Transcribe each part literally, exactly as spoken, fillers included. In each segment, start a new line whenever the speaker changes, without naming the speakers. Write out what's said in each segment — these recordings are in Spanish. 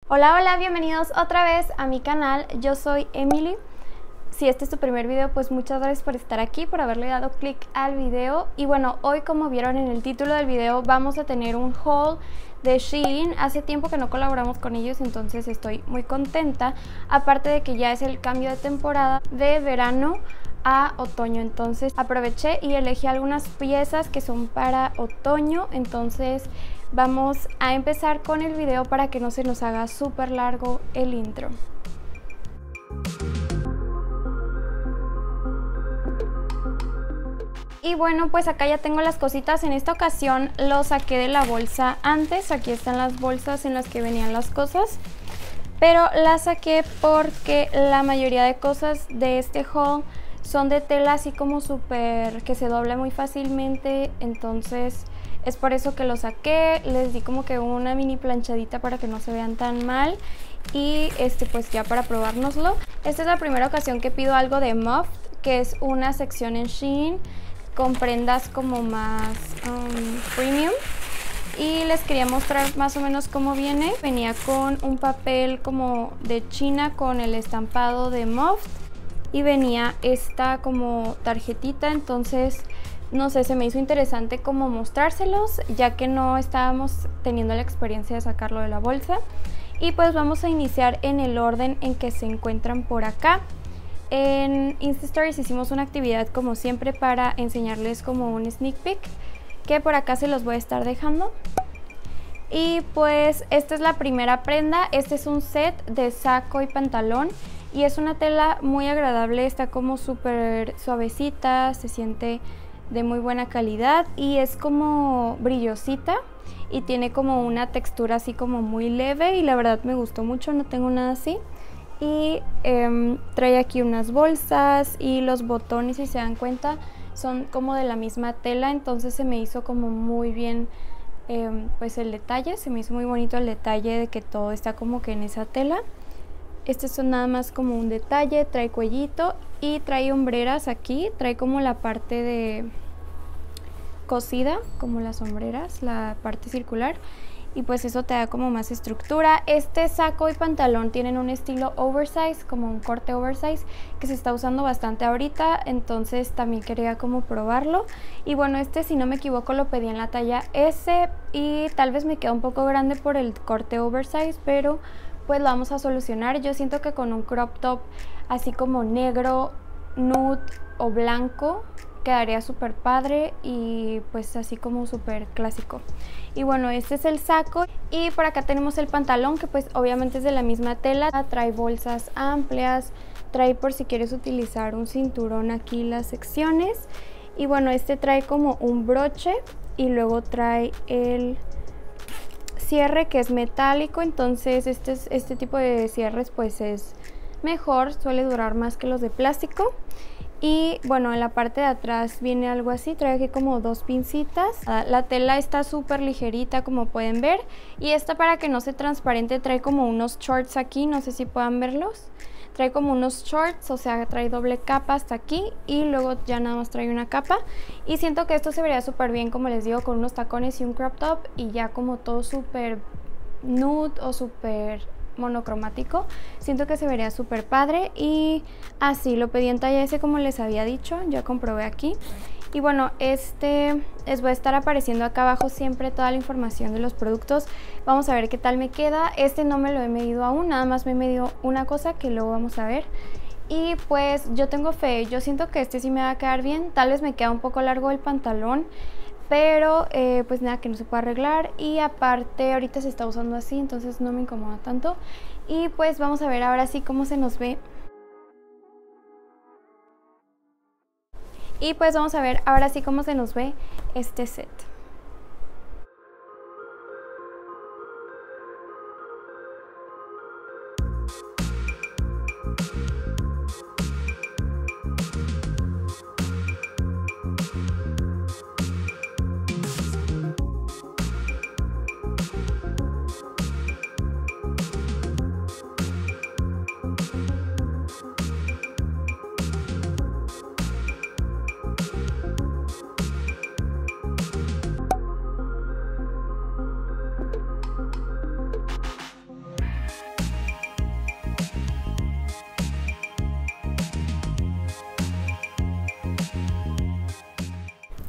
Hola, hola, bienvenidos otra vez a mi canal. Yo soy Emily. Si este es tu primer video, pues muchas gracias por estar aquí, por haberle dado clic al video. Y bueno, hoy, como vieron en el título del video, vamos a tener un haul de Shein. Hace tiempo que no colaboramos con ellos, entonces estoy muy contenta. Aparte de que ya es el cambio de temporada de verano a otoño, entonces aproveché y elegí algunas piezas que son para otoño. Entonces vamos a empezar con el video para que no se nos haga súper largo el intro. Y bueno, pues acá ya tengo las cositas. En esta ocasión lo saqué de la bolsa antes. Aquí están las bolsas en las que venían las cosas, pero las saqué porque la mayoría de cosas de este haul son de tela así como súper que se dobla muy fácilmente, entonces es por eso que lo saqué. Les di como que una mini planchadita para que no se vean tan mal y este pues ya para probárnoslo. Esta es la primera ocasión que pido algo de Muff, que es una sección en Shein con prendas como más um, premium, y les quería mostrar más o menos cómo viene. Venía con un papel como de China con el estampado de Muff y venía esta como tarjetita, entonces no sé, se me hizo interesante como mostrárselos ya que no estábamos teniendo la experiencia de sacarlo de la bolsa. Y pues vamos a iniciar en el orden en que se encuentran por acá. En Insta Stories hicimos una actividad como siempre para enseñarles como un sneak peek, que por acá se los voy a estar dejando. Y pues esta es la primera prenda. Este es un set de saco y pantalón y es una tela muy agradable, está como súper suavecita, se siente de muy buena calidad y es como brillosita y tiene como una textura así como muy leve y la verdad me gustó mucho, no tengo nada así. Y eh, trae aquí unas bolsas y los botones, si se dan cuenta, son como de la misma tela, entonces se me hizo como muy bien eh, pues el detalle, se me hizo muy bonito el detalle de que todo está como que en esa tela. Este son nada más como un detalle, trae cuellito y trae hombreras aquí, trae como la parte de cosida, como las sombreras, la parte circular, y pues eso te da como más estructura. Este saco y pantalón tienen un estilo oversize, como un corte oversize que se está usando bastante ahorita, entonces también quería como probarlo. Y bueno, este, si no me equivoco, lo pedí en la talla ese y tal vez me queda un poco grande por el corte oversize, pero pues lo vamos a solucionar. Yo siento que con un crop top así como negro, nude o blanco quedaría súper padre y pues así como súper clásico. Y bueno, este es el saco y por acá tenemos el pantalón, que pues obviamente es de la misma tela. Trae bolsas amplias, trae por si quieres utilizar un cinturón aquí las secciones. Y bueno, este trae como un broche y luego trae el cierre que es metálico, entonces este, es, este tipo de cierres pues es mejor, suele durar más que los de plástico. Y bueno, en la parte de atrás viene algo así, trae aquí como dos pincitas. La tela está súper ligerita, como pueden ver, y esta, para que no se transparente, trae como unos shorts aquí, no sé si puedan verlos. Trae como unos shorts, o sea, trae doble capa hasta aquí y luego ya nada más trae una capa. Y siento que esto se vería súper bien, como les digo, con unos tacones y un crop top y ya como todo súper nude o súper monocromático. Siento que se vería súper padre y así lo pedí en talla ese, como les había dicho, ya comprobé aquí. Y bueno, este les voy a estar apareciendo acá abajo siempre toda la información de los productos. Vamos a ver qué tal me queda. Este no me lo he medido aún, nada más me he medido una cosa que luego vamos a ver. Y pues yo tengo fe, yo siento que este sí me va a quedar bien. Tal vez me queda un poco largo el pantalón, pero eh, pues nada, que no se puede arreglar. Y aparte ahorita se está usando así, entonces no me incomoda tanto. Y pues vamos a ver ahora sí cómo se nos ve. Y pues vamos a ver ahora sí cómo se nos ve este set.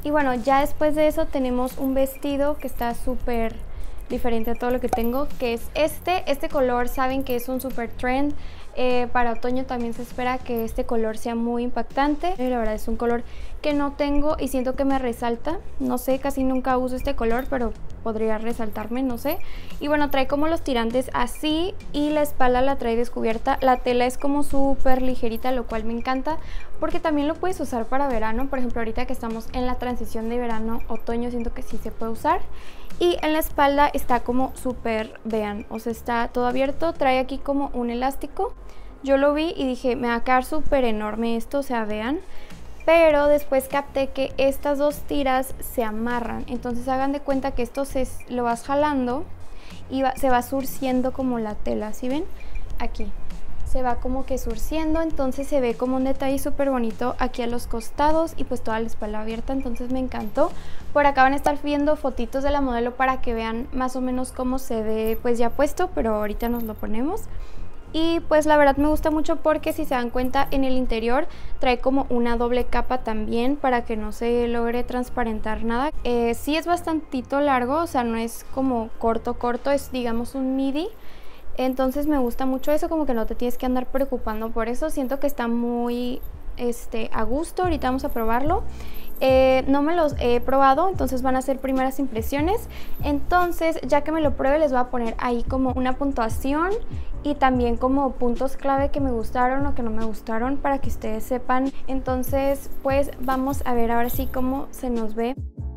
Y bueno, ya después de eso tenemos un vestido que está súper diferente a todo lo que tengo, que es este. Este color saben que es un super trend. Eh, para otoño también se espera que este color sea muy impactante. La verdad es un color que no tengo y siento que me resalta. No sé, casi nunca uso este color, pero podría resaltarme, no sé. Y bueno, trae como los tirantes así y la espalda la trae descubierta. La tela es como súper ligerita, lo cual me encanta porque también lo puedes usar para verano. Por ejemplo, ahorita que estamos en la transición de verano-otoño, siento que sí se puede usar. Y en la espalda está como súper, vean, o sea, está todo abierto. Trae aquí como un elástico. Yo lo vi y dije, me va a quedar súper enorme esto, o sea, vean. Pero después capté que estas dos tiras se amarran. Entonces hagan de cuenta que esto se, lo vas jalando y va, se va surciendo como la tela, ¿sí ven? Aquí. Se va como que surciendo, entonces se ve como un detalle súper bonito aquí a los costados y pues toda la espalda abierta, entonces me encantó. Por acá van a estar viendo fotitos de la modelo para que vean más o menos cómo se ve pues ya puesto, pero ahorita nos lo ponemos. Y pues la verdad me gusta mucho porque si se dan cuenta en el interior trae como una doble capa también para que no se logre transparentar nada. Eh, sí es bastantito largo, o sea no es como corto corto, es digamos un midi. Entonces me gusta mucho eso, como que no te tienes que andar preocupando por eso. Siento que está muy este, a gusto. Ahorita vamos a probarlo. Eh, no me los he probado, entonces van a ser primeras impresiones. Entonces ya que me lo pruebe les voy a poner ahí como una puntuación y también como puntos clave que me gustaron o que no me gustaron para que ustedes sepan. Entonces pues vamos a ver ahora sí cómo se nos ve.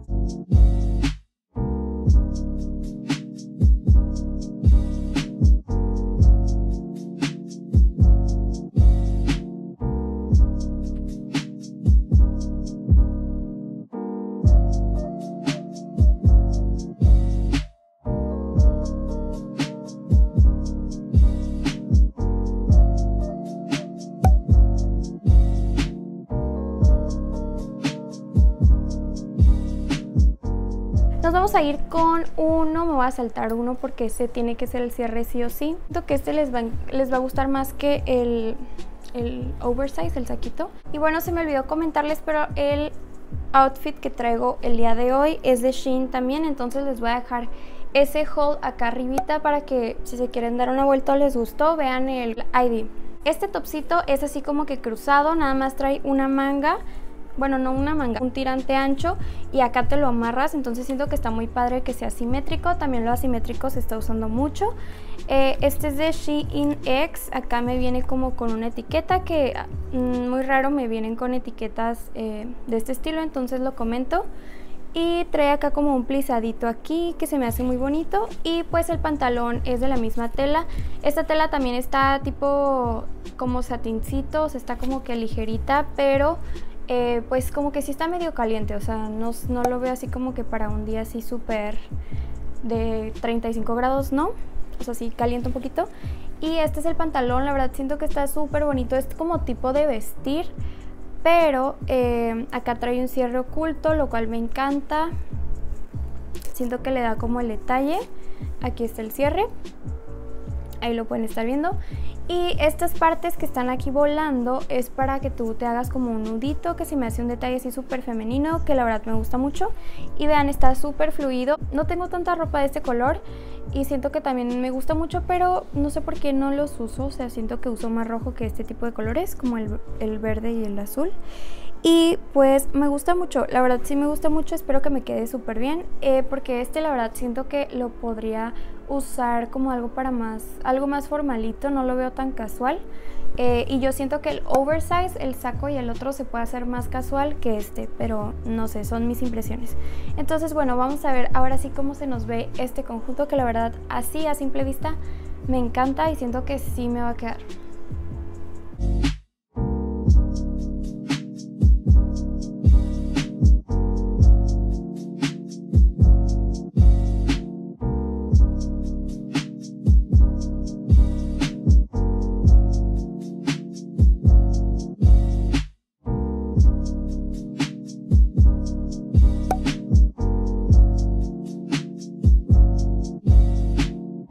Nos vamos a ir con uno, me voy a saltar uno porque este tiene que ser el cierre sí o sí. Siento que este les va, les va a gustar más que el, el oversize, el saquito. Y bueno, se me olvidó comentarles, pero el outfit que traigo el día de hoy es de Shein también, entonces les voy a dejar ese haul acá arribita para que si se quieren dar una vuelta o les gustó, vean el I D. Este topsito es así como que cruzado, nada más trae una manga. Bueno, no una manga, un tirante ancho y acá te lo amarras, entonces siento que está muy padre que sea asimétrico. También lo asimétrico se está usando mucho. Eh, este es de Shein X, acá me viene como con una etiqueta que mm, muy raro me vienen con etiquetas eh, de este estilo, entonces lo comento. Y trae acá como un plisadito aquí que se me hace muy bonito. Y pues el pantalón es de la misma tela. Esta tela también está tipo como satincito, o sea, está como que ligerita, pero eh, pues como que sí está medio caliente. O sea, no, no lo veo así como que para un día así súper de treinta y cinco grados, ¿no? O sea, sí calienta un poquito. Y este es el pantalón, la verdad siento que está súper bonito. Es como tipo de vestir, pero eh, acá trae un cierre oculto, lo cual me encanta. Siento que le da como el detalle. Aquí está el cierre, ahí lo pueden estar viendo. Y estas partes que están aquí volando es para que tú te hagas como un nudito, que se me hace un detalle así súper femenino, que la verdad me gusta mucho. Y vean, está súper fluido. No tengo tanta ropa de este color y siento que también me gusta mucho, pero no sé por qué no los uso. O sea, siento que uso más rojo que este tipo de colores, como el, el verde y el azul. Y pues me gusta mucho, la verdad sí me gusta mucho, espero que me quede súper bien, eh, porque este la verdad siento que lo podría usar como algo para más, algo más formalito, no lo veo tan casual. Eh, y yo siento que el oversize, el saco y el otro se puede hacer más casual que este, pero no sé, son mis impresiones. Entonces bueno, vamos a ver ahora sí cómo se nos ve este conjunto, que la verdad así a simple vista me encanta y siento que sí me va a quedar.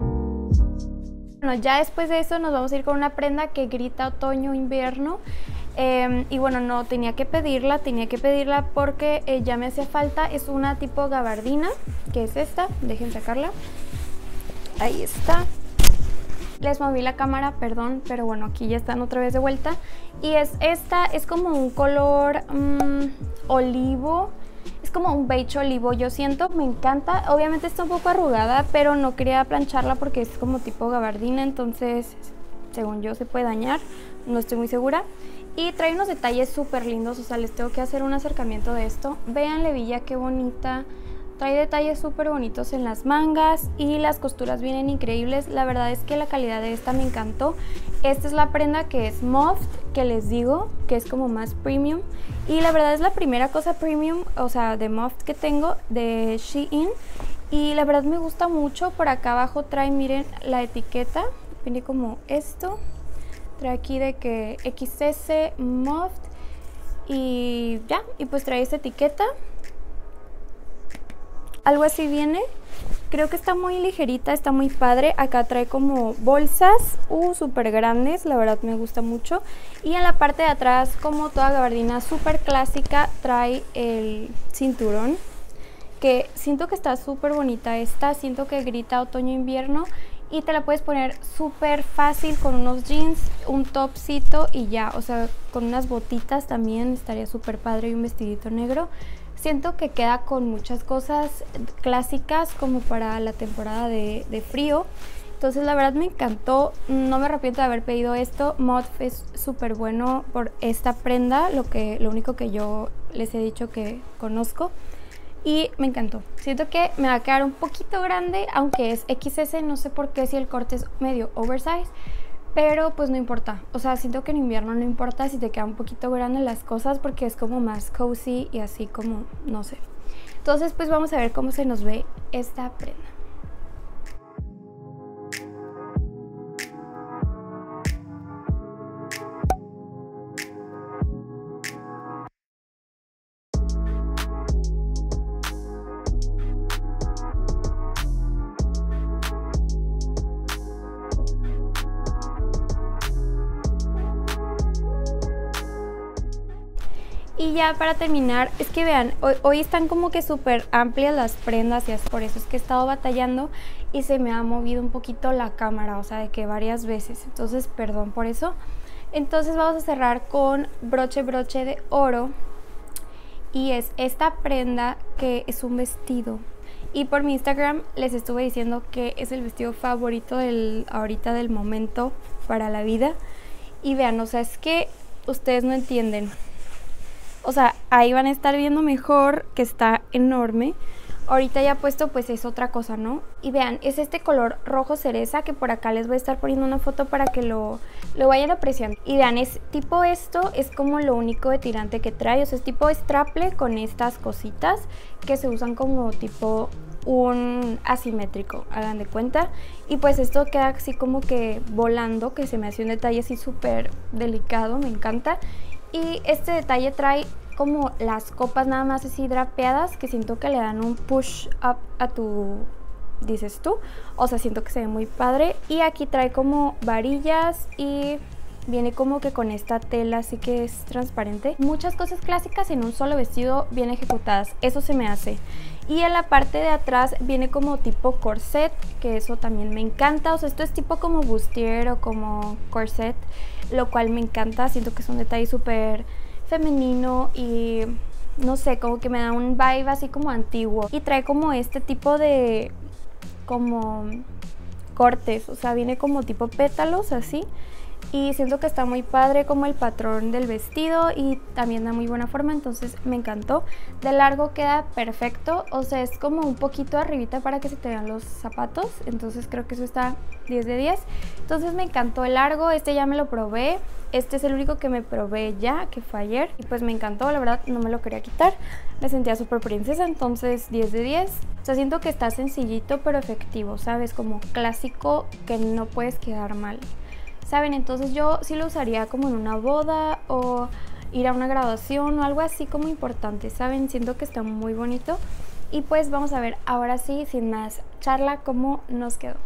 Bueno, ya después de eso nos vamos a ir con una prenda que grita otoño-invierno Eh, y bueno, no, tenía que pedirla, tenía que pedirla porque eh, ya me hacía falta. Es una tipo gabardina, que es esta, dejen sacarla. Ahí está. Les moví la cámara, perdón, pero bueno, aquí ya están otra vez de vuelta. Y es esta, es como un color mmm, olivo. Es como un beige olivo, yo siento, me encanta. Obviamente está un poco arrugada, pero no quería plancharla porque es como tipo gabardina, entonces según yo se puede dañar, no estoy muy segura. Y trae unos detalles súper lindos, o sea, les tengo que hacer un acercamiento de esto. Véanle, Villa, qué bonita. Trae detalles súper bonitos en las mangas y las costuras vienen increíbles. La verdad es que la calidad de esta me encantó. Esta es la prenda que es Moft, que les digo que es como más premium. Y la verdad es la primera cosa premium, o sea, de Moft que tengo de Shein. Y la verdad me gusta mucho. Por acá abajo trae, miren, la etiqueta. Viene como esto. Trae aquí de que equis ese Moft. Y ya, y pues trae esta etiqueta. Algo así viene. Creo que está muy ligerita, está muy padre. Acá trae como bolsas, uh, súper grandes, la verdad me gusta mucho. Y en la parte de atrás, como toda gabardina súper clásica, trae el cinturón. Que siento que está súper bonita esta, siento que grita otoño-invierno. Y te la puedes poner súper fácil con unos jeans, un topcito y ya. O sea, con unas botitas también estaría súper padre y un vestidito negro. Siento que queda con muchas cosas clásicas como para la temporada de, de frío. Entonces la verdad me encantó, no me arrepiento de haber pedido esto. Moth es súper bueno por esta prenda, lo, que, lo único que yo les he dicho que conozco. Y me encantó. Siento que me va a quedar un poquito grande, aunque es equis ese, no sé por qué si el corte es medio oversize. Pero pues no importa, o sea, siento que en invierno no importa si te quedan un poquito grandes las cosas porque es como más cozy y así como, no sé. Entonces pues vamos a ver cómo se nos ve esta prenda. Y ya para terminar, es que vean, hoy, hoy están como que súper amplias las prendas y es por eso es que he estado batallando y se me ha movido un poquito la cámara, o sea, de que varias veces, entonces perdón por eso. Entonces vamos a cerrar con broche broche de oro y es esta prenda que es un vestido. Y por mi Instagram les estuve diciendo que es el vestido favorito del, ahorita del momento para la vida. Y vean, o sea, es que ustedes no entienden. O sea, ahí van a estar viendo mejor que está enorme. Ahorita ya puesto pues es otra cosa, ¿no? Y vean, es este color rojo cereza que por acá les voy a estar poniendo una foto para que lo, lo vayan apreciando. Y vean, es tipo esto, es como lo único de tirante que trae. O sea, es tipo straple con estas cositas que se usan como tipo un asimétrico, hagan de cuenta. Y pues esto queda así como que volando, que se me hace un detalle así súper delicado, me encanta. Y este detalle trae como las copas nada más así drapeadas que siento que le dan un push up a tu, dices tú, o sea, siento que se ve muy padre. Y aquí trae como varillas y viene como que con esta tela así que es transparente. Muchas cosas clásicas en un solo vestido bien ejecutadas, eso se me hace. Y en la parte de atrás viene como tipo corset, que eso también me encanta. O sea, esto es tipo como bustier o como corset, lo cual me encanta. Siento que es un detalle súper femenino y no sé, como que me da un vibe así como antiguo. Y trae como este tipo de como cortes, o sea, viene como tipo pétalos así. Y siento que está muy padre como el patrón del vestido y también da muy buena forma, entonces me encantó. De largo queda perfecto, o sea, es como un poquito arribita para que se te vean los zapatos, entonces creo que eso está diez de diez. Entonces me encantó el largo, este ya me lo probé, este es el único que me probé ya, que fue ayer, y pues me encantó, la verdad no me lo quería quitar, me sentía súper princesa, entonces diez de diez. O sea, siento que está sencillito pero efectivo, ¿sabes? Como clásico que no puedes quedar mal, ¿saben? Entonces yo sí lo usaría como en una boda o ir a una graduación o algo así como importante, ¿saben? Siento que está muy bonito. Y pues vamos a ver ahora sí, sin más charla, cómo nos quedó.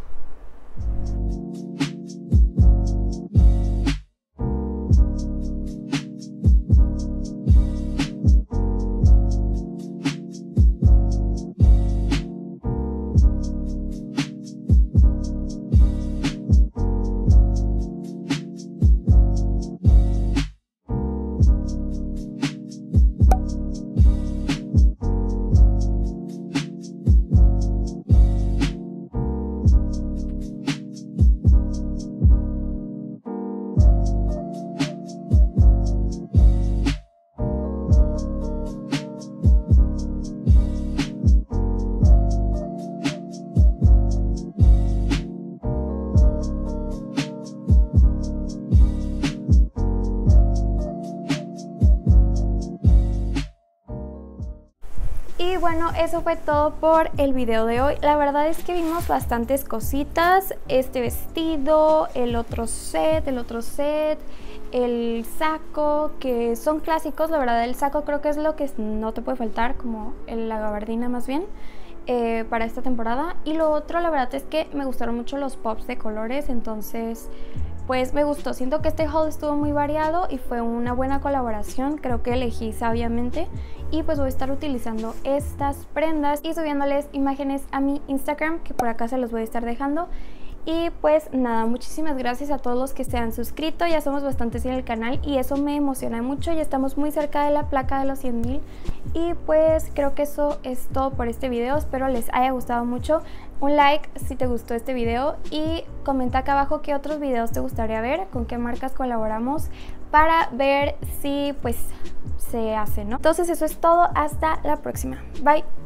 bueno, eso fue todo por el video de hoy. La verdad es que vimos bastantes cositas, este vestido, el otro set, el otro set, el saco, que son clásicos. La verdad, el saco creo que es lo que no te puede faltar, como la gabardina más bien, eh, para esta temporada. Y lo otro, la verdad es que me gustaron mucho los pops de colores, entonces pues me gustó. Siento que este haul estuvo muy variado y fue una buena colaboración. Creo que elegí sabiamente y pues voy a estar utilizando estas prendas y subiéndoles imágenes a mi Instagram, que por acá se los voy a estar dejando. Y pues nada, muchísimas gracias a todos los que se han suscrito. Ya somos bastantes en el canal y eso me emociona mucho. Ya estamos muy cerca de la placa de los cien mil. Y pues creo que eso es todo por este video. Espero les haya gustado mucho. Un like si te gustó este video y comenta acá abajo qué otros videos te gustaría ver, con qué marcas colaboramos, para ver si pues se hace, ¿no? Entonces eso es todo. Hasta la próxima. Bye.